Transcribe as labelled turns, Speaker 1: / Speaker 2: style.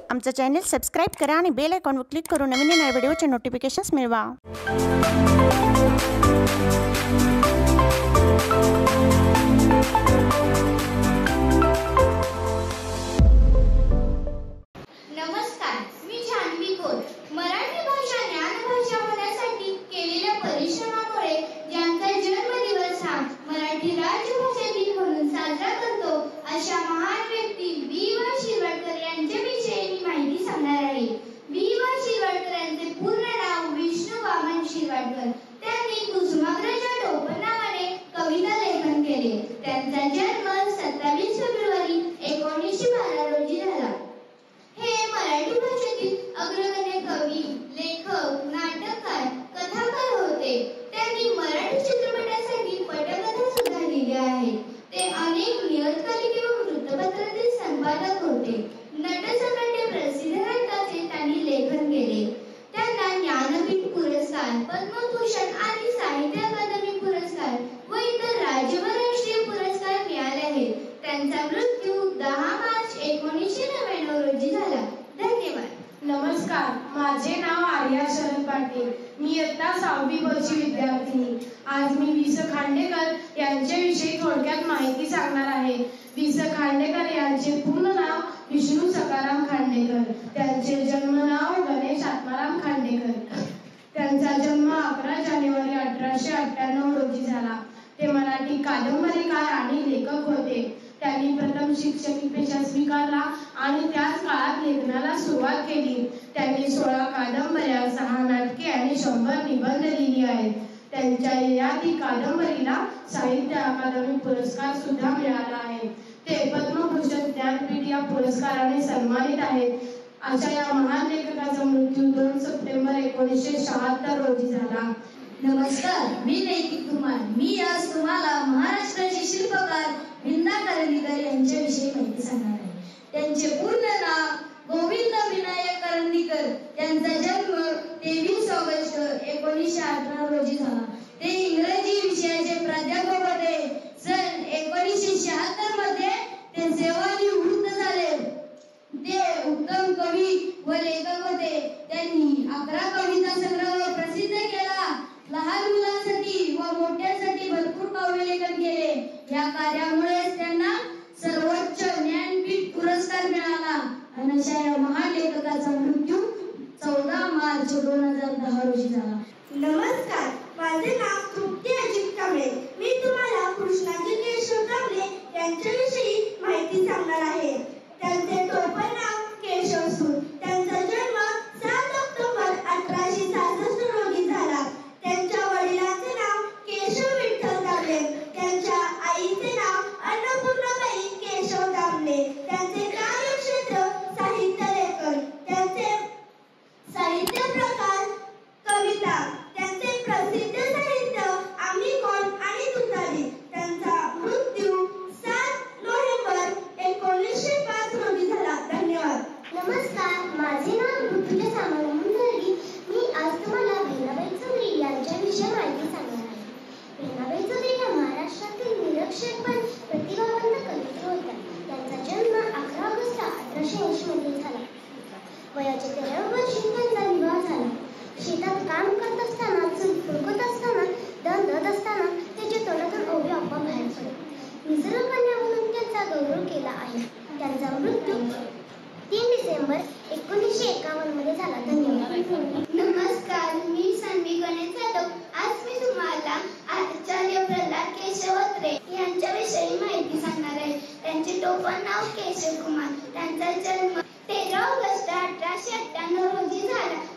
Speaker 1: आमचं channel subscribe करा आणि बेल आयकॉनवर क्लिक करून नवीन येणाऱ्या व्हिडिओचे नोटिफिकेशन्स मिळवा।
Speaker 2: नमस्कार, मी जान्हवी खोत। मराठी भाषा ज्ञानभाषा होण्यासाठी केलेल्या परिश्रमामुळे ज्यांचा जन्मदिवस हा मराठी राजभाषा दिन म्हणून साजरा करतो अशा महान व्यक्ती वी.वा. शिरवाडकर यांच्याविषयी मी माहिती सांगणार आहे। वी.वा. शिरवाडकर यांचे पूर्ण नाव विष्णू वामन शिरवाडकर। त्यांनी कुसुमाग्रजच्या टोपणनावाने कविता लेखन केले। त्यांचा जन्म 27 फेब्रुवारी 1912 रोजी झाला। हे मराठी भाषेतील अग्रगण्य कवी, लेखक, नाटककार, कथाकार होते। त्यांनी मराठी चित्रपटासाठी पटकथा सुद्धा लिहिल्या आहेत। ते अनेक नियतकालिके व वृत्तपत्रातील संपादक होते। नटसम्राट प्रसिद्ध नाटकाचे त्यांनी लेखन केले। त्यांना ज्ञानपीठ पुरस्कार, पद्मभूषण आणि साहित्य अकादमी पुरस्कार व इतर राज्य व राष्ट्रीय पुरस्कार मिळाले आहेत। त्यांचा मृत्यू 10 मार्च 1999 रोजी झाला। धन्यवाद।
Speaker 3: नमस्कार, माझे नाव आर्या शरद पाटील। मी इयत्ता 6वी ब ची विद्यार्थिनी। आज मी वि. स. खांडेकर यांच्याविषयी थोडक्यात माहिती सांगणार आहे। वि. स. खांडेकर यांचे पूर्ण नाव विष्णू सखाराम खांडेकर। त्यांचे जन्म नाव गणेश आत्माराम खांडेकर। त्यांचा जन्म 11 जानेवारी 1898 रोजी झाला। ते मराठी कादंबरीकार आणि लेखक होते। त्यांनी प्रथम शिक्षकी पेशा स्वीकारला आणि त्याच काळात लेखनाला सुरुवात केली। त्यांनी 16 कादंबऱ्या, 6 नाटके आणि 100 निबंध लिहिली आहेत। त्यांच्या ययाती कादंबरीला साहित्य अकादमी पुरस्कार सुद्धा मिळाला आहे। ते पद्मभूषण, ज्ञानपीठ या पुरस्काराने सन्मानित आहेत। अशा या महान लेखकाचा मृत्यू 2 सप्टेंबर 1976 रोजी झाला।
Speaker 2: नमस्कार, मी नैतिक कुमार। मी आज तुम्हाला महाराष्ट्राचे शिल्पकार विंदा करंदीकर यांच्याविषयी माहिती सांगणार आहे। त्यांचे पूर्ण नाव गोविंद विनायक करंदीकर। त्यांचा जन्म 23 ऑगस्ट 1918 रोजी झाला। ते इंग्रजी विषयाचे प्राध्यापक होते। सन 1976 मध्ये ते सेवानिवृत्त झाले। ते उत्तम कवी व लेखक होते। त्यांनी 11 कविता संग्रह प्रसिद्ध केला। लहान मुलांसाठी व मोठ्यांसाठी भरपूर काव्यलेखन केले। या कार्यामुळे त्यांना सर्वोच्च ज्ञानपीठ पुरस्कार मिळाला। अशा या महान लेखकाचा मृत्यू 14 मार्च 2010 रोजी झाला।
Speaker 4: नमस्कार, माझे नाव तृप्ती अजित कांबळे। मी तुम्हाला कृष्णाजी केशव कांबळे यांच्याविषयी माहिती सांगणार आहे। त्यांचे टोपण नाव केशवसूत। त्यांचा जन्म 7 ऑक्टोबर 1866 रोजी झाला। त्यांच्या वडिलांचे नाव केशव विठ्ठल कांबळे। त्यांच्या आईचे नाव अन्नपूर्णाबाई केशव कांबळे। त्यांचे कार्यक्षेत्र साहित्य लेखन। त्यांचे साहित्य प्रकार कविता। त्यांचे प्रसिद्ध साहित्य आम्ही कोण आणि तुतारी। त्यांचा मृत्यू 7 नोव्हेंबर 1905 रोजी झाला। धन्यवाद।
Speaker 5: नमस्कार, माझे नाव ऋतुजा सामंत मुंदर्गी। मी आज तुम्हाला बहिणाबाई चौधरी यांच्याविषयी माहिती सांगणार आहे। बहिणाबाई चौधरी या महाराष्ट्रातील निरक्षर पण प्रतिभावंत कवयित्री होत्या। त्यांचा जन्म 11 ऑगस्ट 1880 मध्ये झाला। वयाच्या 13व्या वर्षी त्यांचा विवाह झाला। शेतात काम करत असताना, चूल फुंकत असताना, दळत असताना त्याच्या तोंडातून ओवी आपोआप बाहेर पडली। निसर्गकन्या म्हणून त्यांचा गौरव केला आहे। त्यांचा मृत्यू 3 डिसेंबर 1951 मध्ये झाला। धन्यवाद।
Speaker 2: नमस्कार, मी सान्वी गणेश जाधव। आज मी तुम्हाला आचार्य प्रल्हाद केशव अत्रे यांच्याविषयी माहिती सांगणार आहे। त्यांचे टोपण नाव केशव कुमार। त्यांचा जन्म 13 ऑगस्ट 1898 रोजी झाला।